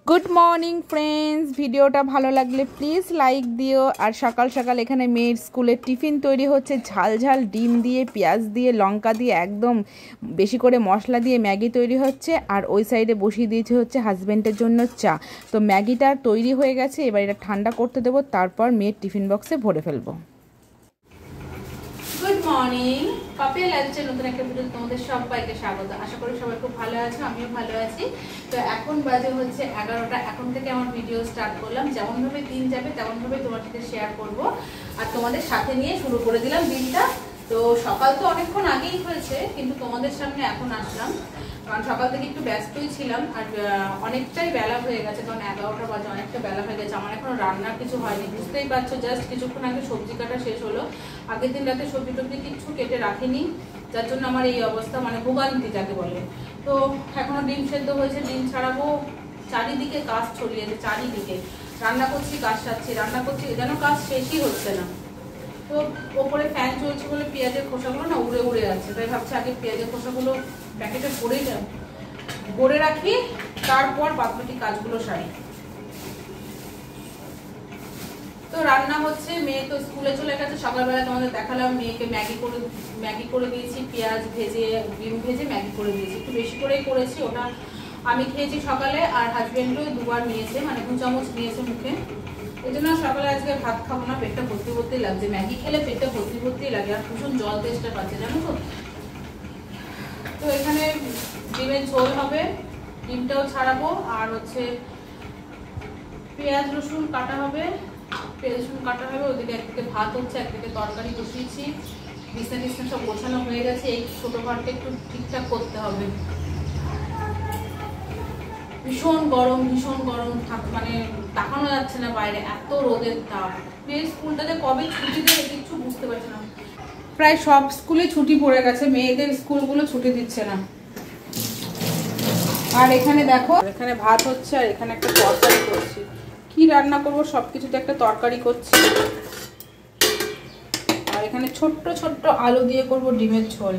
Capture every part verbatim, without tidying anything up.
Good morning friends, ভিডিওটা ভালো লাগলে প্লিজ লাইক দিও। আর সকাল সকাল এখানে মেয়ের স্কুলের টিফিন তৈরি হচ্ছে, ঝাল ঝাল ডিম দিয়ে, পেঁয়াজ দিয়ে, লঙ্কা দিয়ে, একদম বেশি করে মশলা দিয়ে ম্যাগি তৈরি হচ্ছে। আর ওই সাইডে বসিয়ে দিয়েছে হচ্ছে হাজব্যান্ডের জন্য চা। তো ম্যাগিটা তৈরি হয়ে গেছে, এবার এটা ঠান্ডা করতে দেবো, তারপর মেয়ের টিফিন বক্সে ভরে ফেলবো। গুড মর্নিং, পাপিয়া লাঞ্চে নতুন একটা ভিডিও তোমাদের সবাইকে স্বাগত। আশা করি সবাই খুব ভালো আছো, আমিও ভালো আছি। তো এখন বাজে হচ্ছে এগারোটা। এখন থেকে আমার ভিডিও স্টার্ট করলাম, যেমনভাবে দিন যাবে তেমনভাবে তোমার সাথে শেয়ার করব আর তোমাদের সাথে নিয়ে শুরু করে দিলাম দিনটা। তো সকাল তো অনেকক্ষণ আগেই হয়েছে, কিন্তু তোমাদের সামনে এখন আসলাম কারণ সকাল থেকে একটু ব্যস্তই ছিলাম। আর অনেকটাই বেলা হয়ে গেছে, কারণ এগারোটা বাজে, অনেকটা বেলা হয়ে গেছে। আমার এখনো রান্নার কিছু হয়নি, বুঝতেই পারছো। জাস্ট কিছুক্ষণ আগে সবজি কাটা শেষ হলো। আগের দিন রাতে সবজি টবজি কিছু কেটে রাখিনি, যার জন্য আমার এই অবস্থা, মানে ভোগান্তি যাকে বলে। তো এখনো ডিম সেদ্ধ হয়েছে, ডিম ছাড়াবো। চারিদিকে কাজ ছড়িয়েছে, চারিদিকে রান্না করছি, কাজ সারছি, রান্না করছি, যেন কাজ শেষই হচ্ছে না। তো ওপরে ফ্যান চলছে বলে পেঁয়াজের খোসাগুলো না উড়ে উড়ে যাচ্ছে, তাই ভাবছি আগে পেঁয়াজের খোসাগুলো প্যাকেটে ভরে ভরে রাখি, তারপর বাদবাকি কাজগুলো সারি। তো রান্না হচ্ছে, মেয়ে তো স্কুলে চলে গেছে। সকালবেলা তোমাদের দেখালাম মেয়েকে ম্যাগি করে ম্যাগি করে দিয়েছি, পেঁয়াজ ভেজে ডিম ভেজে ম্যাগি করে দিয়েছি, একটু বেশি করেই করেছি। ওটা আমি খেয়েছি সকালে, আর হাজবেন্ডও দুবার নিয়েছে, মানে দু চামচ নিয়েছে মুখে। এই জন্য সকালে আজকে ভাত খাবো না, পেটটা ভর্তি ভর্তি লাগছে। ম্যাগি খেলে পেটটা ভর্তি ভর্তি লাগে, আর ভীষণ জল তেষ্টা পাচ্ছে, জানো তো। তো এখানে ডিমের ঝোল হবে, ডিমটাও ছাড়াবো, আর হচ্ছে পেঁয়াজ রসুন কাটা হবে, পেঁয়াজ রসুন কাটা হবে। ওদিকে একদিকে ভাত হচ্ছে, একদিকে তরকারি বসিয়েছি। বিছনা টিছনা সব গোছানো হয়ে গেছে, এই ছোটো ঘরটা একটু ঠিকঠাক করতে হবে। ভীষণ গরম, ভীষণ গরম, থাক মানে তাকানো যাচ্ছে না বাইরে, এত রোদের তাপ। মেয়ের স্কুলটাতে কবে ছুটি দেবে কিছু বুঝতে পারছি না। প্রায় সব স্কুলে ছুটি পড়ে গেছে, মেয়েদের স্কুলগুলো ছুটি দিচ্ছে না। আর এখানে দেখো, এখানে ভাত হচ্ছে, আর এখানে একটা তরকারি করছি। কি রান্না করব, সবকিছুতে একটা তরকারি করছি। আর এখানে ছোট্ট ছোট্ট আলু দিয়ে করব ডিমের ঝোল।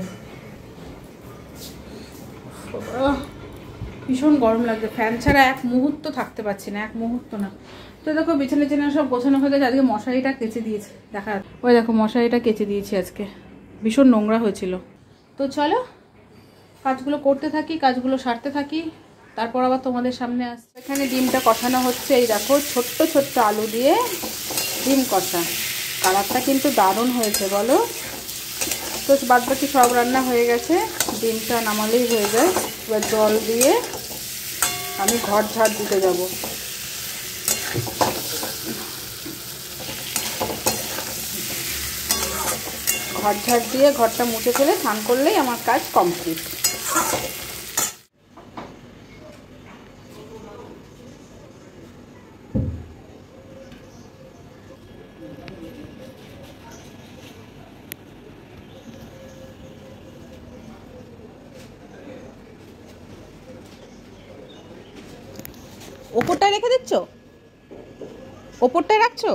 ভীষণ গরম লাগছে, ফ্যান ছাড়া এক মুহূর্ত থাকতে পারছি না, এক মুহূর্ত না। তো দেখো বিছানা টিছানা সব গোছানো হয়ে গেছে। আজকে মশারিটা কেচে দিয়েছে, দেখা ওই দেখো মশারিটা কেচে দিয়েছি আজকে, ভীষণ নোংরা হয়েছিল। তো চলো কাজগুলো করতে থাকি, কাজগুলো সারতে থাকি, তারপর আবার তোমাদের সামনে আসছে। এখানে ডিমটা কষানো হচ্ছে, এই দেখো ছোট্ট ছোট্ট আলু দিয়ে ডিম কষা। কালারটা কিন্তু দারুণ হয়েছে বলো। তো বাদ বাকি সব রান্না হয়ে গেছে, ডিমটা নামালেই হয়ে যায়। এবার জল দিয়ে আমি ঘর ঝাড় দিতে যাব। ঘর ঝাড় দিয়ে ঘরটা মুছে ফেলে স্নান করলেই আমার কাজ কমপ্লিট। ওপরটায় রেখে দিচ্ছ, ওপরটায় রাখছো?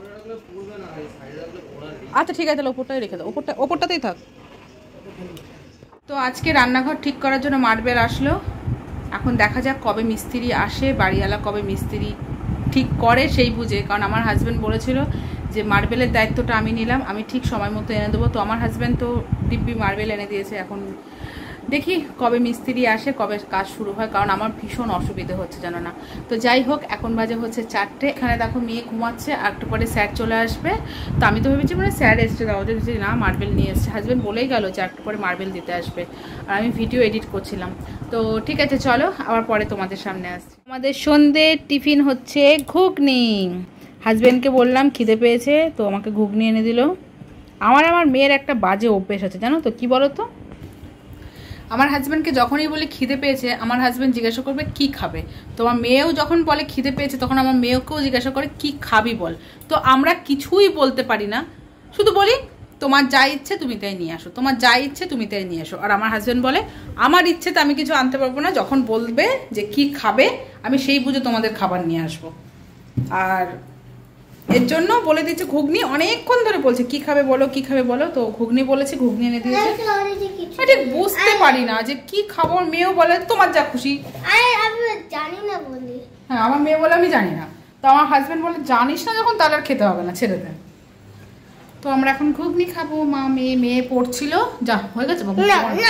আচ্ছা ঠিক আছে, তাহলে ওপরটাই রেখে দাও, ওপরটা ওপরটাতেই থাক। তো আজকে রান্নাঘর ঠিক করার জন্য মার্বেল আসলো। এখন দেখা যাক কবে মিস্ত্রি আসে, বাড়িওয়ালা কবে মিস্ত্রি ঠিক করে সেই বুঝে। কারণ আমার হাজব্যান্ড বলেছিল যে মার্বেলের দায়িত্বটা আমি নিলাম, আমি ঠিক সময় মতো এনে দেবো। তো আমার হাজব্যান্ড তো দিব্যি মার্বেল এনে দিয়েছে। এখন দেখি কবে মিস্ত্রি আসে, কবে কাজ শুরু হয়, কারণ আমার ভীষণ অসুবিধে হচ্ছে জানো না। তো যাই হোক, এখন বাজে হচ্ছে চারটে। এখানে দেখো মেয়ে ঘুমাচ্ছে, আর একটু পরে স্যার চলে আসবে। তো আমি তো ভেবেছি মানে স্যার এসছে, দাও যে না মার্বেল নিয়ে এসছে। হাজব্যান্ড বলেই গেল যে একটু পরে মার্বেল দিতে আসবে, আর আমি ভিডিও এডিট করছিলাম। তো ঠিক আছে চলো, আবার পরে তোমাদের সামনে আসছি। আমাদের সন্ধ্যের টিফিন হচ্ছে ঘুগনি। হাজব্যান্ডকে বললাম খিদে পেয়েছে, তো আমাকে ঘুগনি এনে দিল। আমার আমার মেয়ের একটা বাজে অভ্যেস আছে জানো তো, কি বলো তো। আমার হাজব্যান্ডকে যখনই বলি খিদে পেয়েছে, আমার হাজব্যান্ড জিজ্ঞাসা করবে কি খাবে। তো আমার মেয়েও যখন বলে খিদে পেয়েছে, তখন আমার মেয়েকেও জিজ্ঞাসা করে কি খাবি বল। তো আমরা কিছুই বলতে পারি না, শুধু বলি তোমার যা ইচ্ছে তুমি তাই নিয়ে আসো, তোমার যা ইচ্ছে তুমি তাই নিয়ে আসো। আর আমার হাজব্যান্ড বলে আমার ইচ্ছে তো আমি কিছু আনতে পারবো না, যখন বলবে যে কি খাবে আমি সেই বুঝে তোমাদের খাবার নিয়ে আসবো। আর এর জন্য বলে দিচ্ছে ঘুগনি। অনেকক্ষণ ধরে বলছে কি খাবে বলো, কি খাবে বলো। তো ঘুগনি বলেছে, ঘুগনি এনে দিয়েছে। ঠিক বুঝতে পারি না যে কি খাবো, মেয়েও বলে তোমার যা খুশি। আমি জানি না বলি হ্যাঁ আমার মেয়ে বলে আমি জানি না, তো আমার হাজব্যান্ড বলে জানিস না যখন তাহলে আর খেতে হবে না, ছেড়ে দেন। তো আমরা এখন ঘুগনি খাবো, মা মেয়ে মেয়ে পড়ছিল। যা হয়ে গেছে বাবু,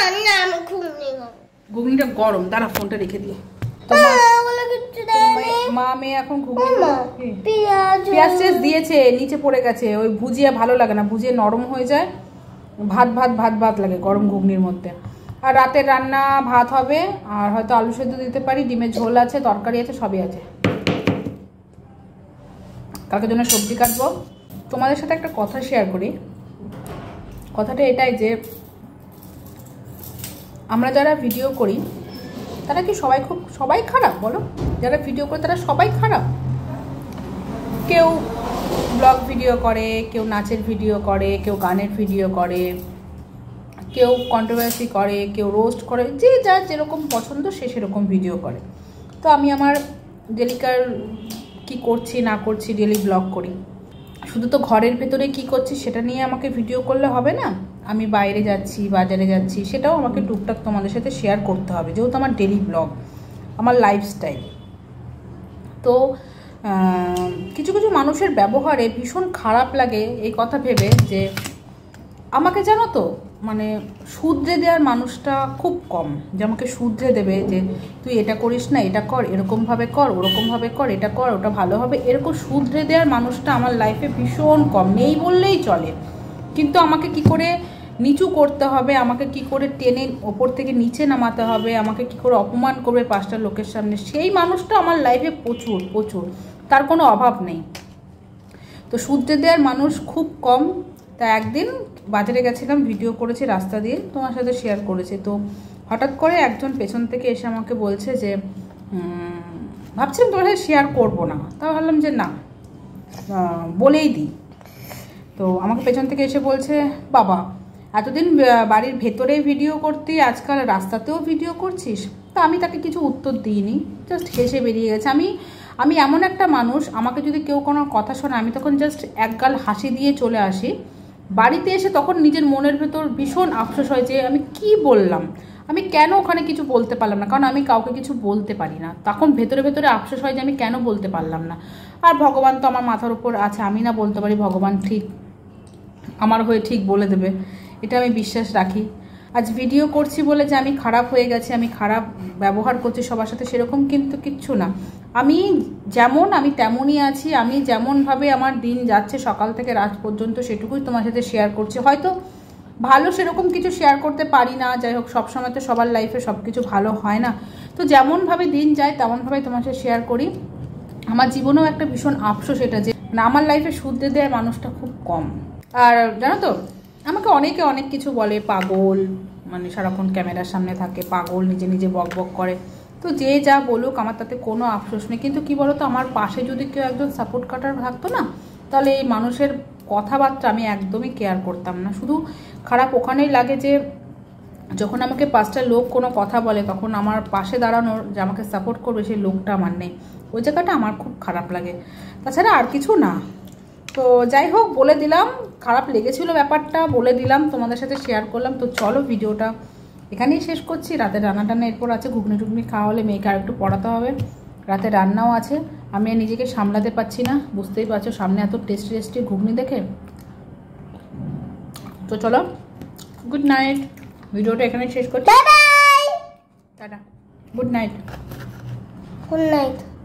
ঘুগনিটা গরম, দাঁড়া ফোনটা রেখে দিয়ে। মা মেয়ে এখন ঘুগনি, পেঁয়াজ টেস দিয়েছে, নিচে পড়ে গেছে। ওই ভুজিয়া ভালো লাগে না, ভুজিয়া নরম হয়ে যায়, ভাত ভাত ভাত ভাত লাগে গরম ঘুগনির মধ্যে। আর রাতের রান্না ভাত হবে, আর হয়তো আলু সেদ্ধ দিতে পারি, ডিমের ঝোল আছে, তরকারি আছে, সবই আছে। কালকের জন্য সবজি কাটবো। তোমাদের সাথে একটা কথা শেয়ার করি। কথাটা এটাই যে আমরা যারা ভিডিও করি তারা কি সবাই খুব সবাই খারাপ বলো? যারা ভিডিও করে তারা সবাই খারাপ? কেউ ব্লগ ভিডিও করে, কেউ নাচের ভিডিও করে, কেউ গানের ভিডিও করে, কেউ কন্ট্রোভার্সি করে, কেউ রোস্ট করে, যে যার যেরকম পছন্দ সে সেরকম ভিডিও করে। তো আমি আমার ডেলিকার কি করছি না করছি ডেলি ব্লগ করি। শুধু তো ঘরের ভেতরে কি করছি সেটা নিয়ে আমাকে ভিডিও করলে হবে না, আমি বাইরে যাচ্ছি, বাজারে যাচ্ছি, সেটাও আমাকে টুকটাক তোমাদের সাথে শেয়ার করতে হবে, যেহেতু আমার ডেলি ব্লগ, আমার লাইফস্টাইল। তো কিছু কিছু মানুষের ব্যবহারে ভীষণ খারাপ লাগে এই কথা ভেবে যে আমাকে জানো তো মানে শুধরে দেওয়ার মানুষটা খুব কম, যে আমাকে শুধরে দেবে যে তুই এটা করিস না, এটা কর, এরকমভাবে কর, ওরকমভাবে কর, এটা কর, ওটা ভালো হবে, এরকম শুধরে দেওয়ার মানুষটা আমার লাইফে ভীষণ কম, নেই বললেই চলে। কিন্তু আমাকে কি করে নিচু করতে হবে, আমাকে কি করে টেনে ওপর থেকে নিচে নামাতে হবে, আমাকে কি করে অপমান করবে পাঁচটা লোকের সামনে, সেই মানুষটা আমার লাইফে প্রচুর প্রচুর, তার কোনো অভাব নেই। তো শুধরে দেওয়ার মানুষ খুব কম। তা একদিন বাজারে গেছিলাম, ভিডিও করেছি রাস্তা দিয়ে, তোমার সাথে শেয়ার করেছি। তো হঠাৎ করে একজন পেছন থেকে এসে আমাকে বলছে যে ভাবছিলাম তোমার সাথে শেয়ার করবো না, তা ভাবলাম যে না বলেই দিই। তো আমাকে পেছন থেকে এসে বলছে বাবা এতদিন বাড়ির ভেতরে ভিডিও করতি, আজকাল রাস্তাতেও ভিডিও করছিস। তো আমি তাকে কিছু উত্তর দিইনি, জাস্ট হেসে বেরিয়ে গেছে। আমি আমি এমন একটা মানুষ, আমাকে যদি কেউ কোনো কথা শোনে আমি তখন জাস্ট একগাল হাসি দিয়ে চলে আসি। বাড়িতে এসে তখন নিজের মনের ভেতর ভীষণ আফসোস হয় যে আমি কি বললাম, আমি কেন ওখানে কিছু বলতে পারলাম না, কারণ আমি কাউকে কিছু বলতে পারি না। তখন ভেতরে ভেতরে আফসোস হয় যে আমি কেন বলতে পারলাম না। আর ভগবান তো আমার মাথার উপর আছে, আমি না বলতে পারি, ভগবান ঠিক আমার হয়ে ঠিক বলে দেবে, এটা আমি বিশ্বাস রাখি। আজ ভিডিও করছি বলে যে আমি খারাপ হয়ে গেছি, আমি খারাপ ব্যবহার করছি সবার সাথে, সেরকম কিন্তু কিচ্ছু না। আমি যেমন আমি তেমনই আছি, আমি যেমনভাবে আমার দিন যাচ্ছে সকাল থেকে রাত পর্যন্ত সেটুকুই তোমার সাথে শেয়ার করছি। হয়তো ভালো সেরকম কিছু শেয়ার করতে পারি না, যাই হোক সবসময় তো সবার লাইফে সব কিছু ভালো হয় না। তো যেমনভাবে দিন যায় তেমনভাবে তোমার সাথে শেয়ার করি। আমার জীবনেও একটা ভীষণ আফসোস এটা যে না আমার লাইফে শুধরে দেওয়ার মানুষটা খুব কম। আর জানো তো আমাকে অনেকে অনেক কিছু বলে, পাগল, মানে সারাক্ষণ ক্যামেরার সামনে থাকে, পাগল, নিজে নিজে বক বক করে। তো যে যা বলুক আমার তাতে কোনো আফসোস নেই। কিন্তু কি বলতো, আমার পাশে যদি কেউ একজন সাপোর্ট কাটার থাকতো না, তাহলে এই মানুষের কথাবার্তা আমি একদমই কেয়ার করতাম না। শুধু খারাপ ওখানেই লাগে যে যখন আমাকে পাঁচটা লোক কোনো কথা বলে তখন আমার পাশে দাঁড়ানোর, যে আমাকে সাপোর্ট করবে সেই লোকটা আমার নেই, ওই জায়গাটা আমার খুব খারাপ লাগে। তাছাড়া আর কিছু না। তো যাই হোক বলে দিলাম, খারাপ লেগেছিল ব্যাপারটা, বলে দিলাম, তোমাদের সাথে শেয়ার করলাম। তো চলো ভিডিওটা এখানেই শেষ করছি। রাতে রান্না টান্না এরপর আছে, ঘুগনি টুগনি খাওয়া হলে মেয়েকে আর একটু পড়াতে হবে, রাতে রান্নাও আছে। আমি নিজেকে সামলাতে পারছি না, বুঝতেই পারছো সামনে এত টেস্টি টেস্টি ঘুগনি দেখে। তো চলো গুড নাইট, ভিডিওটা এখানে শেষ করছি। Tata, good night, good night.